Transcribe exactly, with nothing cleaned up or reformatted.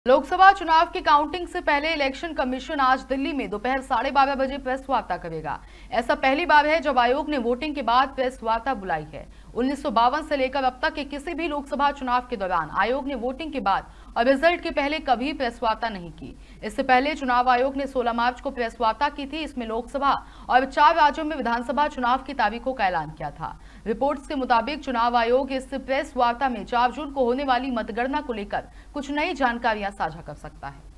लोकसभा चुनाव की काउंटिंग से पहले इलेक्शन कमीशन आज दिल्ली में दोपहर साढ़े बारह बजे प्रेस वार्ता करेगा। ऐसा पहली बार है जब आयोग ने वोटिंग के बाद प्रेस वार्ता बुलाई है। उन्नीस सौ बावन से लेकर अब तक के किसी भी लोकसभा चुनाव के दौरान आयोग ने वोटिंग के बाद और रिजल्ट के पहले कभी प्रेस वार्ता नहीं की। इससे पहले चुनाव आयोग ने सोलह मार्च को प्रेस वार्ता की थी। इसमें लोकसभा और चार राज्यों में विधानसभा चुनाव की तारीखों का ऐलान किया था। रिपोर्ट्स के मुताबिक चुनाव आयोग इस प्रेस वार्ता में चार जून को होने वाली मतगणना को लेकर कुछ नई जानकारियां साझा कर सकता है।